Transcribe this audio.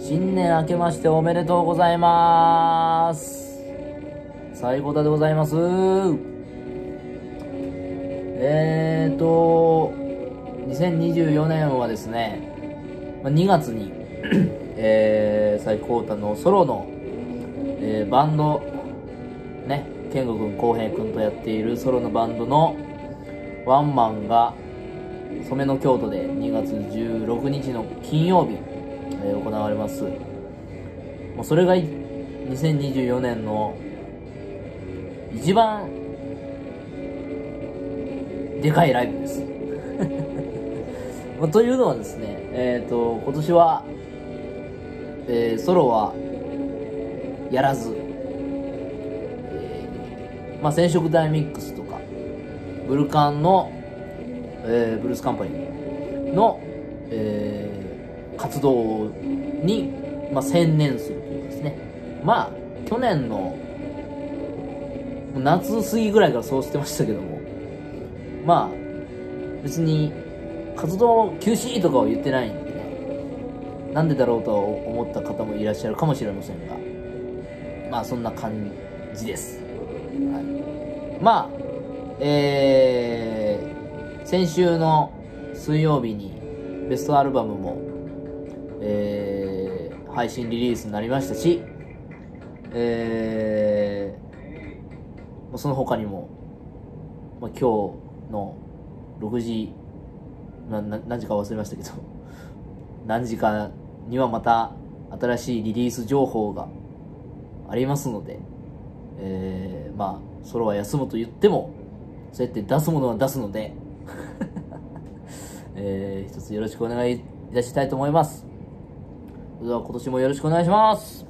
新年明けましておめでとうございます。最高だでございます。2024年はですね、2月に、最高太のソロの、バンド、ね、健吾くん、浩平くんとやっているソロのバンドのワンマンが染の京都で2月16日の金曜日、行われます。もうそれが2024年の一番でかいライブです。というのはですね、今年は、ソロはやらず、染色ダイミックスとかブルカンの、ブルースカンパニーの、活動に、専念するというかですね。去年の夏過ぎぐらいからそうしてましたけども、別に活動休止とかは言ってないんでね、なんでだろうと思った方もいらっしゃるかもしれませんが、そんな感じです。はい。先週の水曜日にベストアルバムも、配信リリースになりましたし、その他にも、今日の6時何時か忘れましたけど何時かにはまた新しいリリース情報がありますので、ソロは休むと言ってもそうやって出すものは出すので一つよろしくお願いいたしたいと思います。それでは今年もよろしくお願いします。